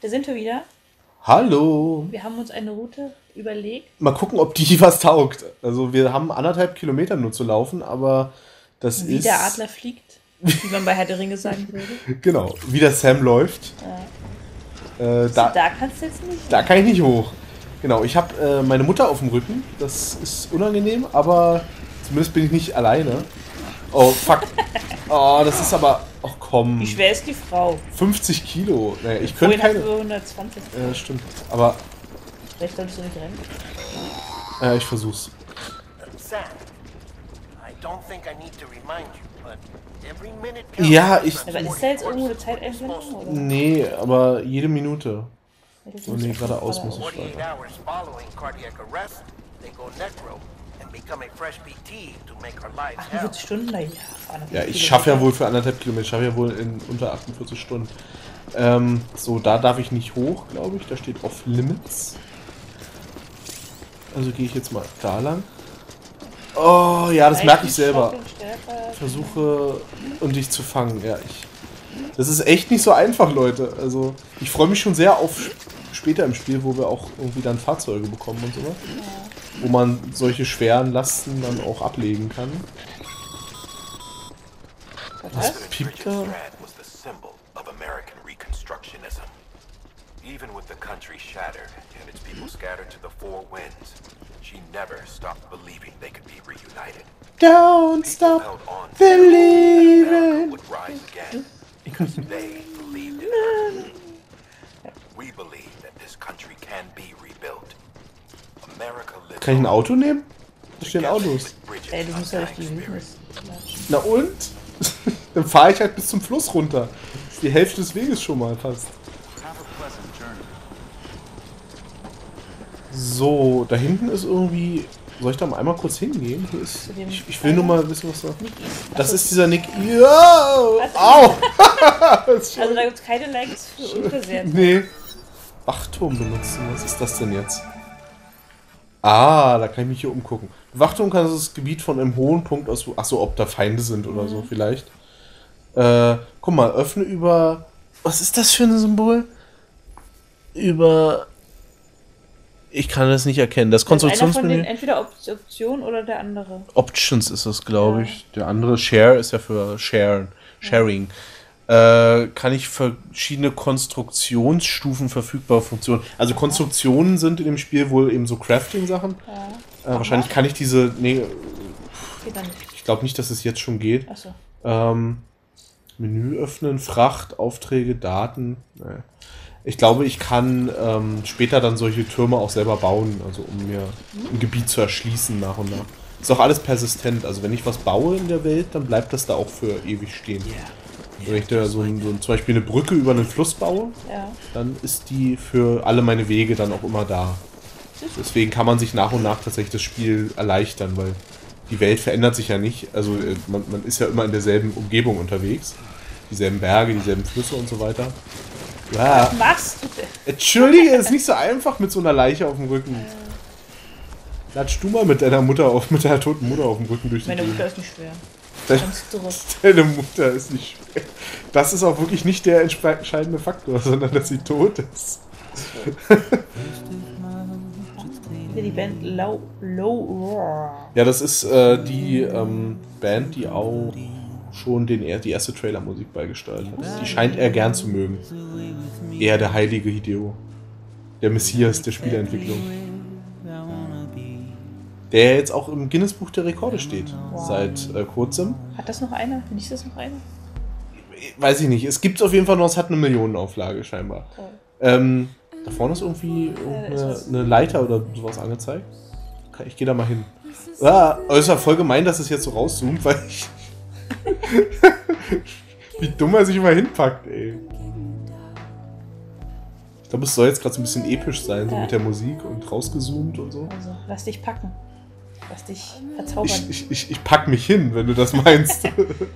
Da sind wir wieder. Hallo. Wir haben uns eine Route überlegt. Mal gucken, ob die was taugt. Also wir haben 1,5 Kilometer nur zu laufen, aber das Wie ist... der Adler fliegt, wie man bei Herr der Ringe sagen würde. Genau, wie der Sam läuft. Ja. Da kannst du jetzt nicht. Da kann ich nicht hoch. Genau, ich habe meine Mutter auf dem Rücken. Das ist unangenehm, aber zumindest bin ich nicht alleine. Oh, fuck. Oh, das ist aber... Ach komm. Wie schwer ist die Frau? 50 Kilo. Naja, ich könnte keine... 120. Stimmt. Aber... Vielleicht solltest du nicht rennen. Ich versuch's. Ja, ich... Aber ist da jetzt irgendwo eine Zeiteinblendung, oder? Nee, aber jede Minute. Oh nee, geradeaus muss ich weiter. Ach, 40 Stunden da? Ja, ich schaffe ja wohl für 1,5 Kilometer, ich schaffe ja wohl in unter 48 Stunden. So, da darf ich nicht hoch, glaube ich. Da steht Off Limits. Also gehe ich jetzt mal da lang. Oh, ja, das merke ich selber. Ich versuche, um dich zu fangen. Ja, das ist echt nicht so einfach, Leute. Also, ich freue mich schon sehr auf später im Spiel, wo wir auch irgendwie dann Fahrzeuge bekommen und sowas. Ja. Wo man solche schweren Lasten dann auch ablegen kann. Was piept da? Even with the country shattered and its people scattered to the four winds, she never stopped believing they could be reunited. Don't stop believing. Would rise again because they believed in her. We believe that this country can be rebuilt. America lives. Kann ich ein Auto nehmen? Da stehen Autos. Ey, du musst ja durch die Wildnis. Na und? Dann fahre ich halt bis zum Fluss runter. Das ist die Hälfte des Weges schon mal fast. So, da hinten ist irgendwie... Soll ich da mal einmal kurz hingehen? Hier ist, ich will nur mal wissen, was da... Das ist dieser Nick... Yo! Au! Also da gibt es keine Likes für Unversehrte. Nee. Wachturm benutzen. Was ist das denn jetzt? Ah, da kann ich mich hier umgucken. Wachturm kann das Gebiet von einem hohen Punkt aus... Achso, ob da Feinde sind oder so vielleicht. Guck mal, öffne über... Was ist das für ein Symbol? Über... Ich kann das nicht erkennen. Das Konstruktionsmenü. Entweder Option oder der andere. Options ist es, glaube ich. Der andere Share ist ja für Sharen. Sharing. Kann ich verschiedene Konstruktionsstufen verfügbare Funktionen. Also Konstruktionen sind in dem Spiel wohl eben so Crafting-Sachen. Ja. Wahrscheinlich kann ich diese. Nee. Ich glaube nicht, dass es jetzt schon geht. Achso. Menü öffnen, Fracht, Aufträge, Daten. Naja. Ich glaube, ich kann später dann solche Türme auch selber bauen, also um mir ein Gebiet zu erschließen nach und nach. Ist auch alles persistent, also wenn ich was baue in der Welt, dann bleibt das da auch für ewig stehen. Wenn ich da zum Beispiel eine Brücke über einen Fluss baue, dann ist die für alle meine Wege dann auch immer da. Deswegen kann man sich nach und nach tatsächlich das Spiel erleichtern, weil die Welt verändert sich ja nicht. Also man ist ja immer in derselben Umgebung unterwegs. Dieselben Berge, dieselben Flüsse und so weiter. Ja. Was machst du denn? Entschuldige, ist nicht so einfach mit so einer Leiche auf dem Rücken. Latsch du mal mit deiner toten Mutter auf dem Rücken durch die Meine Mutter ist nicht schwer. Deine Mutter ist nicht schwer. Das ist auch wirklich nicht der entscheidende Faktor, sondern dass sie tot ist. Die Band Low Roar. Ja, das ist die Band, die auch schon die erste Trailer-Musik beigesteuert hat. Die scheint er gern zu mögen. Er, der heilige Hideo. Der Messias der Spieleentwicklung. Der jetzt auch im Guinness-Buch der Rekorde steht. Wow. Seit kurzem. Hat das noch einer? Nicht das noch einer? Weiß ich nicht. Es gibt es auf jeden Fall noch, es hat eine Millionenauflage scheinbar. Oh. Da vorne ist irgendwie eine Leiter oder sowas angezeigt. Ich gehe da mal hin. Ah, aber es ist ja voll gemein, dass es jetzt so rauszoomt, weil ich... Wie dumm er sich immer hinpackt, ey. Ich glaube, es soll jetzt gerade so ein bisschen episch sein, so mit der Musik und rausgezoomt und so. Also, lass dich packen. Lass dich verzaubern. Ich pack mich hin, wenn du das meinst.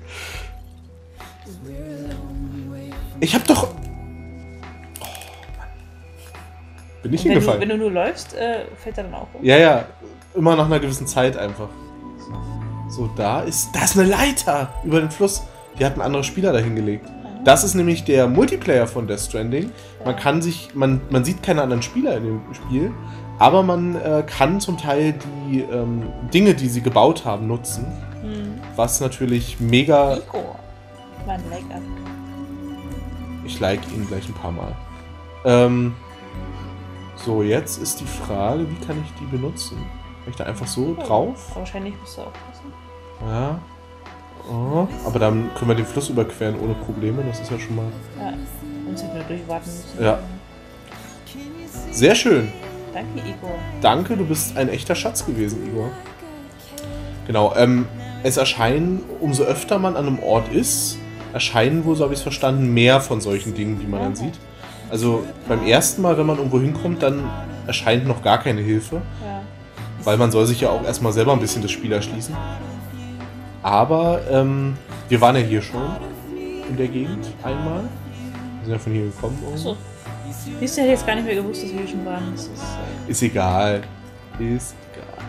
Ich hab doch... Oh, Mann. Bin ich hingefallen? Wenn du nur läufst, fällt er dann auch um? Ja. Immer nach einer gewissen Zeit einfach. So, da ist eine Leiter über den Fluss. Die hatten andere Spieler da hingelegt. Das ist nämlich der Multiplayer von Death Stranding. Man sieht keine anderen Spieler in dem Spiel, aber man kann zum Teil die Dinge, die sie gebaut haben, nutzen. Was natürlich mega... Igor. Mein Like ab. Ich like ihn gleich ein paar Mal. So, jetzt ist die Frage, wie kann ich die benutzen? Kann ich da einfach so drauf? Wahrscheinlich musst du aufpassen. Ja. Oh, aber dann können wir den Fluss überqueren ohne Probleme, das ist ja schon mal... Ja, uns hätten wir durchwarten müssen. Ja. Sehr schön. Danke, Igor. Danke, du bist ein echter Schatz gewesen, Igor. Genau, es erscheinen, umso öfter man an einem Ort ist, erscheinen wohl, so habe ich es verstanden, mehr von solchen Dingen, die man dann sieht. Also beim ersten Mal, wenn man irgendwo hinkommt, dann erscheint noch gar keine Hilfe. Ja. Weil man soll sich ja auch erstmal selber ein bisschen das Spiel erschließen. Aber wir waren ja hier schon in der Gegend einmal. Wir sind ja von hier gekommen. Achso. Siehst du, hätte jetzt gar nicht mehr gewusst, dass wir hier schon waren. Das ist egal. Ist egal.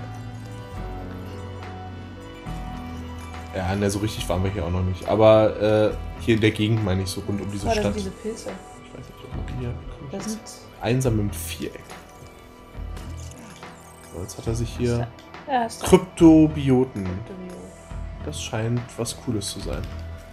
Ja, ne, so richtig waren wir hier auch noch nicht. Aber hier in der Gegend meine ich so rund um diese Stadt. Das sind diese Pilze. Ich weiß nicht, ob man hier... Das sind... Einsam im Viereck. So, jetzt hat er sich hier... Ja, Kryptobioten. Das scheint was Cooles zu sein.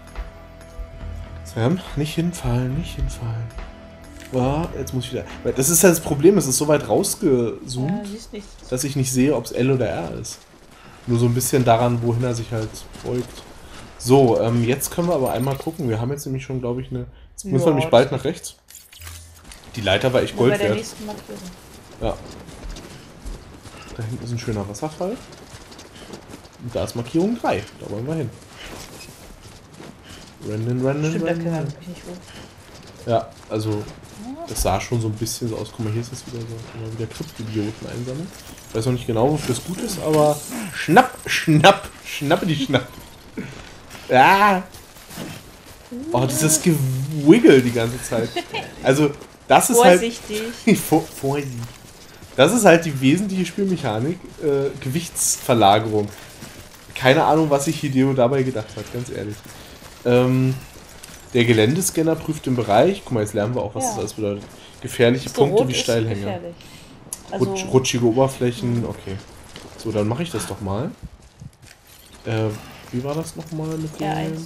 Sam, nicht hinfallen, nicht hinfallen. Oh, jetzt muss ich wieder... Das ist ja das Problem, es ist so weit rausgezoomt, dass ich nicht sehe, ob es L oder R ist. Nur so ein bisschen daran, wohin er sich halt beugt. So, jetzt können wir aber einmal gucken. Wir haben jetzt nämlich schon, glaube ich, eine... Jetzt müssen wir nämlich bald nach rechts. Die Leiter war echt Gold wert. Bei der nächsten Markierung. Ja. Da hinten ist ein schöner Wasserfall. Und da ist Markierung 3. Da wollen wir hin. Rennen. Stimmt, da kümmere ich nicht wohl. Ja, also das sah schon so ein bisschen so aus. Guck mal, hier ist das wieder so. Mal wieder Kryptobioten einsammeln. Ich weiß noch nicht genau, wofür es gut ist, aber schnappe die Schnapp. Ah! Oh, dieses Gewiggle die ganze Zeit. Also, das ist vorsichtig. Halt... Vorsichtig. Das ist halt die wesentliche Spielmechanik. Gewichtsverlagerung. Keine Ahnung, was sich Hideo dabei gedacht hat, ganz ehrlich. Der Geländescanner prüft den Bereich. Guck mal, jetzt lernen wir auch, was das alles bedeutet. Gefährliche Punkte wie Steilhänge. Also rutschige Oberflächen, okay. So, dann mache ich das doch mal. Wie war das nochmal mit dem?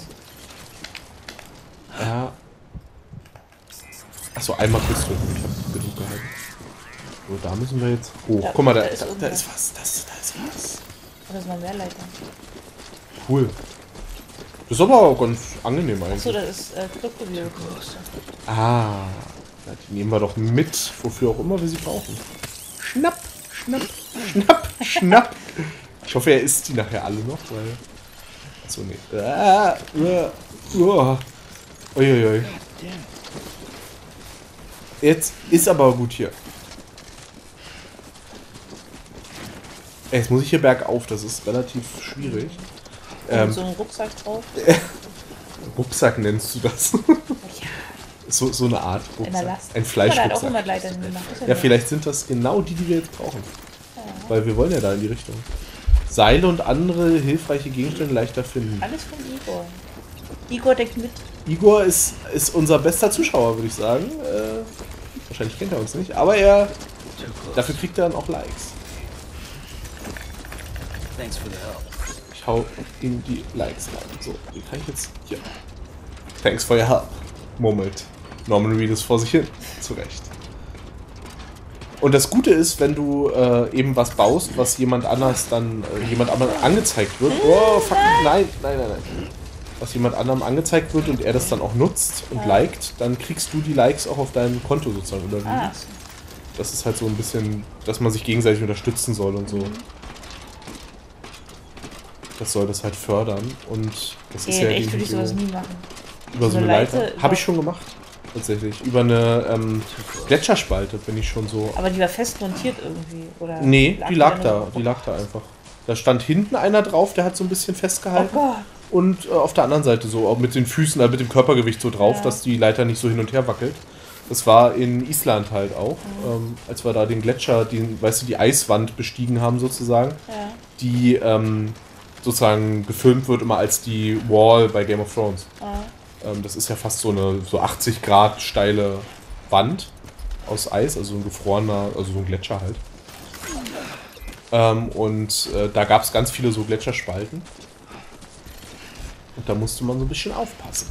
Ja. Achso, einmal kurz drücken. Ich habe genug gehalten. So, da müssen wir jetzt hoch. Ja, guck mal, da ist was. Da ist was. Da ist noch mehr Leiter. Cool. Das ist aber auch ganz angenehm eigentlich. Achso, das ist Kryptobioten. Ah. Ja, die nehmen wir doch mit, wofür auch immer wir sie brauchen. Schnapp. Ich hoffe, er isst die nachher alle noch, weil... Achso, nee. Uiuiui. Jetzt ist aber gut hier. Jetzt muss ich hier bergauf, das ist relativ schwierig. So einen Rucksack drauf? Rucksack nennst du das? Ja. So eine Art Rucksack. Ein Fleischrucksack. Ja, vielleicht sind das genau die wir jetzt brauchen. Ja. Weil wir wollen ja da in die Richtung. Seile und andere hilfreiche Gegenstände leichter finden. Alles von Igor. Igor denkt mit. Igor ist unser bester Zuschauer, würde ich sagen. Wahrscheinlich kennt er uns nicht, aber dafür kriegt er dann auch Likes. Ich hau ihm die Likes rein. So, wie kann ich jetzt... Hier. Thanks for your help. Murmelt Norman Reedus vor sich hin. Zurecht. Und das Gute ist, wenn du eben was baust, was jemand anders dann jemand anderem angezeigt wird. Oh, fuck, nein. Was jemand anderem angezeigt wird und er das dann auch nutzt und liked, dann kriegst du die Likes auch auf deinem Konto sozusagen überwiesen. Das ist halt so ein bisschen, dass man sich gegenseitig unterstützen soll und so. Das soll das halt fördern und das ist ja echt würde ich sowas nie machen. Über so eine Leiter. Habe ich schon gemacht. Tatsächlich. Über eine Gletscherspalte bin ich schon so. Aber die war fest montiert irgendwie, oder? Nee, die lag da einfach. Da stand hinten einer drauf, der hat so ein bisschen festgehalten. Oh Gott. Und auf der anderen Seite so, auch mit den Füßen, mit dem Körpergewicht so drauf, dass die Leiter nicht so hin und her wackelt. Das war in Island halt auch, als wir da den Gletscher, die Eiswand bestiegen haben sozusagen, die sozusagen gefilmt wird immer als die Wall bei Game of Thrones. Das ist ja fast so eine 80 Grad steile Wand aus Eis, also ein gefrorener, also so ein Gletscher halt. Da gab es ganz viele so Gletscherspalten. Und da musste man so ein bisschen aufpassen.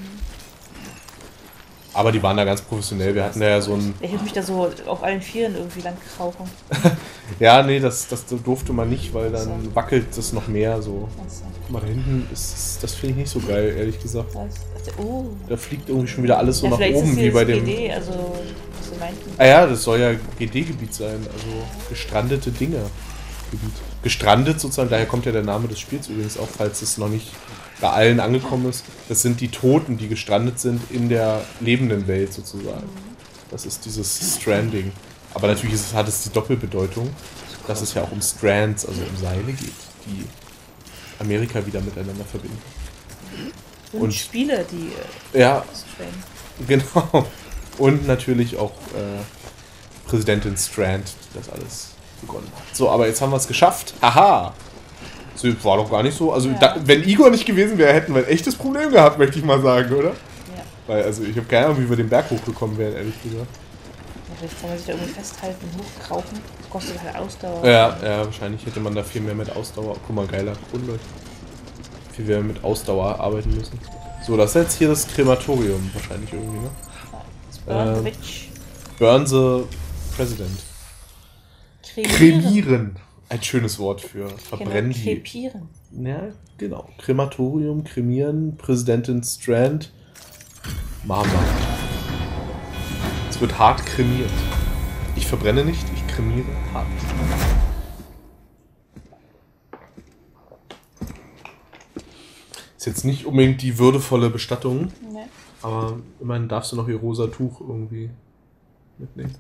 Aber die waren da ganz professionell. Wir hatten da ja so ein... Ich würde mich da so auf allen Vieren irgendwie lang krauchen. Ja, nee, das durfte man nicht, weil dann wackelt das noch mehr so. Guck mal, da hinten das finde ich nicht so geil, ehrlich gesagt. Da fliegt irgendwie schon wieder alles so nach oben, wie bei dem... GD, also, was Sie meinten. Ah ja, das soll ja GD-Gebiet sein, also gestrandete Dinge. Gestrandet sozusagen, daher kommt ja der Name des Spiels übrigens auch, falls es noch nicht bei allen angekommen ist. Das sind die Toten, die gestrandet sind in der lebenden Welt sozusagen. Das ist dieses Stranding. Aber natürlich hat es die Doppelbedeutung, dass es ja auch um Strands, also um Seile geht, die Amerika wieder miteinander verbinden. Und Spiele, die ja, genau. Und natürlich auch Präsidentin Strand, die das alles begonnen hat. So, aber jetzt haben wir es geschafft. Aha! So, war doch gar nicht so. Also, ja. Wenn Igor nicht gewesen wäre, hätten wir ein echtes Problem gehabt, möchte ich mal sagen, oder? Ja. Weil, also, ich habe keine Ahnung, wie wir den Berg hochgekommen wären, ehrlich gesagt. Ja, vielleicht kann man sich da irgendwie festhalten, hochkrauchen. Das kostet halt Ausdauer. Ja, wahrscheinlich hätte man da viel mehr mit Ausdauer. Guck mal, geiler Grundleucht. Viel mehr mit Ausdauer arbeiten müssen. So, das ist jetzt hier das Krematorium, wahrscheinlich irgendwie, ne? Burn the Witch. Burn the President. Kremieren. Ein schönes Wort für verbrennen. Krepieren. Ja, genau. Krematorium, kremieren, Präsidentin Strand. Mama. Es wird hart kremiert. Ich verbrenne nicht, ich kremiere hart. Ist jetzt nicht unbedingt die würdevolle Bestattung. Nee. Aber immerhin darfst du noch ihr rosa Tuch irgendwie mitnehmen.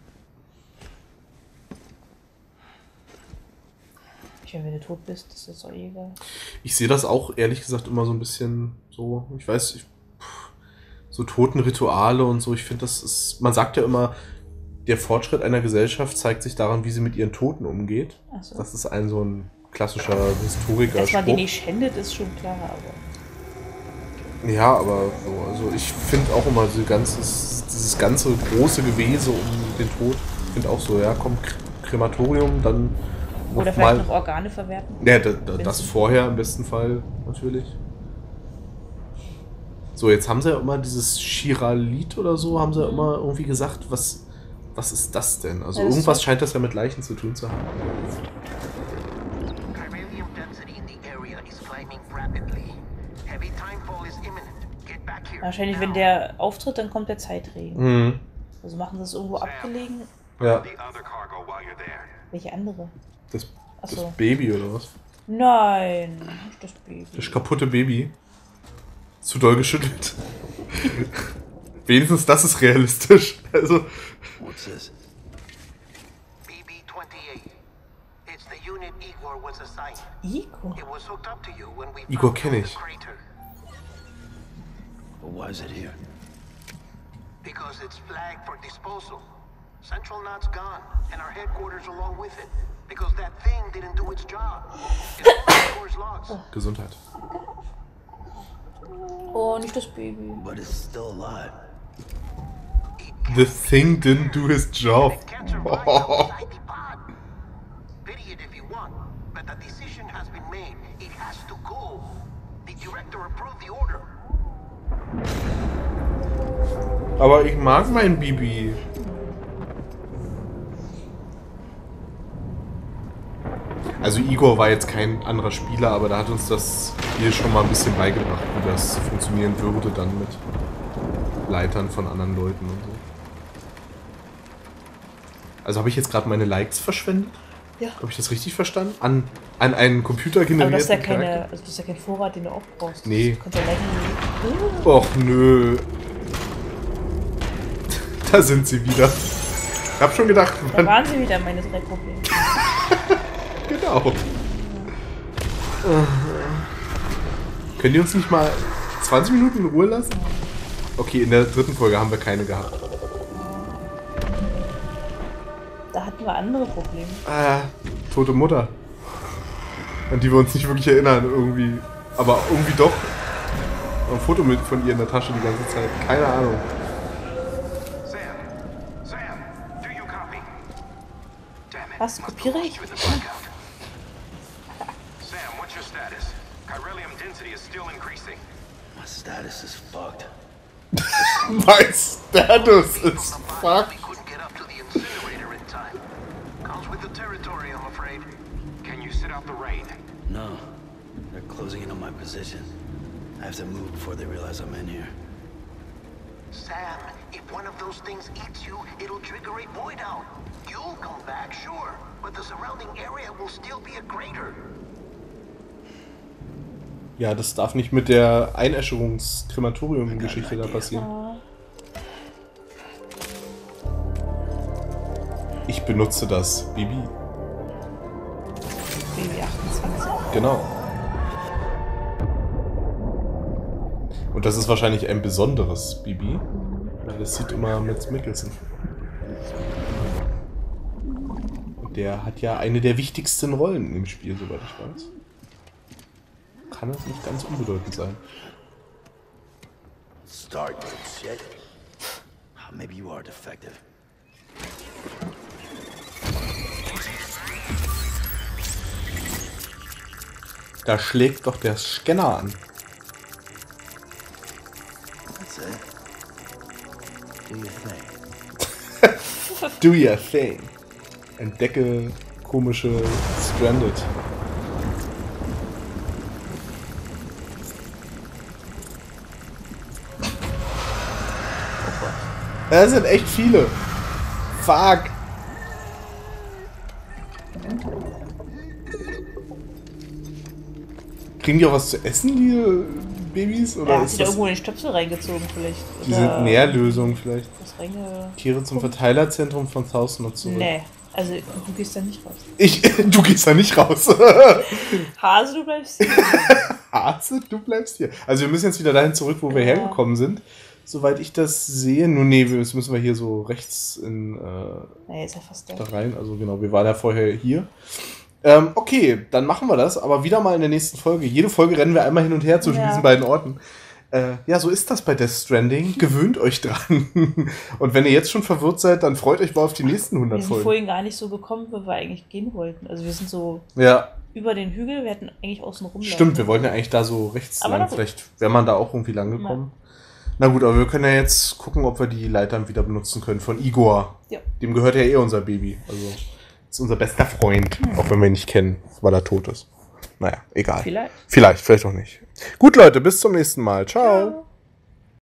Wenn du tot bist, ist das auch egal. Ich sehe das auch ehrlich gesagt immer so ein bisschen so, ich weiß, so Totenrituale und so, ich finde, das ist, man sagt ja immer, der Fortschritt einer Gesellschaft zeigt sich daran, wie sie mit ihren Toten umgeht. Ach so. Das ist so ein klassischer Historiker. Dass man die nicht schändet, ist schon klar, aber... Ja, aber so, also ich finde auch immer dieses ganze große Gewese um den Tod, ich finde auch so, ja, komm, Krematorium, dann oder vielleicht noch Organe verwerten? Ja, das vorher im besten Fall, natürlich. So, jetzt haben sie ja immer dieses Chiralit oder so, haben sie ja immer irgendwie gesagt, was ist das denn? Also irgendwas scheint das ja mit Leichen zu tun zu haben. Wahrscheinlich, wenn der auftritt, dann kommt der Zeitregen. Mhm. Also machen sie es irgendwo abgelegen. Ja. Welche andere? Das Baby oder was? Nein, nicht das Baby. Das kaputte Baby. Zu doll geschüttelt. Wenigstens das ist realistisch. Also. What's this? BB-28. It's the unit Igor was assigned. Igor? It was hooked up to you when we Igor kenne ich. But why is it here? Because it's flagged for disposal. Central Knot's gone, and our headquarters along with it. Because that thing didn't do its job. It's logs. Gesundheit. Oh, nicht das Baby. But it's still alive. The thing didn't do his job. Oh. Pity it if you want, but the decision has been made. It has to go. The director approved the order. Aber ich mag mein Bibi. Also Igor war jetzt kein anderer Spieler, aber da hat uns das Spiel schon mal ein bisschen beigebracht, wie das funktionieren würde dann mit Leitern von anderen Leuten und so. Also habe ich jetzt gerade meine Likes verschwendet? Ja. Habe ich das richtig verstanden? An einen Computer generierten Aber das ist ja kein Vorrat, den du auch brauchst. Nee. Du kannst ja liken. Och nö. Da sind sie wieder. Ich hab schon gedacht... Da waren sie wieder, meine 3 Probleme. Genau. Können die uns nicht mal 20 Minuten in Ruhe lassen? Okay, in der 3. Folge haben wir keine gehabt. Da hatten wir andere Probleme. Tote Mutter. An die wir uns nicht wirklich erinnern, irgendwie. Aber irgendwie doch. ein Foto mit von ihr in der Tasche die ganze Zeit. Keine Ahnung. Sam! Sam! Do you copy? Damn it. Was, kopiere ich? With the blackout. Sam, what's your status? Chiralium density is still increasing. My status is fucked. Mein Status ist fuck. We couldn't get up to the incinerator in time. Comes with the territory, I'm afraid. Can you sit out the rain? No, they're closing in on my position. I have to move before they realize I'm in here. Sam, if one of those things eats you, it'll trigger a void out. You'll come back, sure, but the surrounding area will still be a crater. Ja, das darf nicht mit der Einäscherungs-Krematorium-Geschichte da passieren. Ich benutze das Bibi. Baby 28. Genau. Und das ist wahrscheinlich ein besonderes Bibi, weil das sieht immer mit Mikkelsen. Und der hat ja eine der wichtigsten Rollen im Spiel, soweit ich weiß. Kann es nicht ganz unbedeutend sein. Start, shit. Maybe you are defective. Da schlägt doch der Scanner an. That's it. Do your thing. Do your thing. Entdecke komische Stranded. Das sind echt viele. Fuck. Kriegen die auch was zu essen, die Babys? Oder Ja, hat ist sich da das, irgendwo in den Stöpsel reingezogen vielleicht. die sind Nährlösungen vielleicht? Das reinge... Tiere zum Verteilerzentrum von Thousand und zurück. Nee, also du gehst da nicht raus. Du gehst da nicht raus. Hase, du bleibst hier. Hase, du bleibst hier. Also wir müssen jetzt wieder dahin zurück, wo wir hergekommen sind. Soweit ich das sehe. Nun, nee, das müssen wir hier so rechts in, Nee, ist ja fast da. da rein. Also genau, wir waren ja vorher hier. Okay, dann machen wir das. Aber wieder mal in der nächsten Folge. Jede Folge rennen wir einmal hin und her zwischen diesen beiden Orten. Ja, so ist das bei Death Stranding. Gewöhnt euch dran. Und wenn ihr jetzt schon verwirrt seid, dann freut euch mal auf die nächsten 100 Wir sind Folgen. vorhin gar nicht so gekommen, wo wir eigentlich gehen wollten. Also wir sind so Ja, über den Hügel, wir hätten eigentlich außen rumlaufen. stimmt. Wir wollten ja eigentlich da so rechts Aber na lang. gut. Vielleicht wäre man da auch irgendwie lang gekommen. Na gut, aber wir können ja jetzt gucken, ob wir die Leitern wieder benutzen können von Igor. Ja. Dem gehört ja eh unser Baby. Also ist unser bester Freund, auch wenn wir ihn nicht kennen, weil er tot ist. Naja, egal. Vielleicht. Vielleicht auch nicht. Gut, Leute, bis zum nächsten Mal. Ciao. Ciao.